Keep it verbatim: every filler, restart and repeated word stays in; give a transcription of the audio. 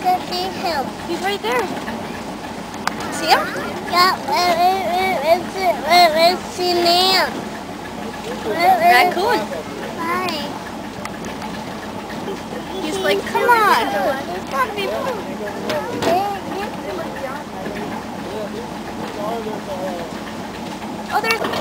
to see him. He's right there. See him? Yeah, where, where, where, where's it? Where, where's the man? Where, where, Raccoon. Why? He's like, come on. There's gotta be more. Oh, there's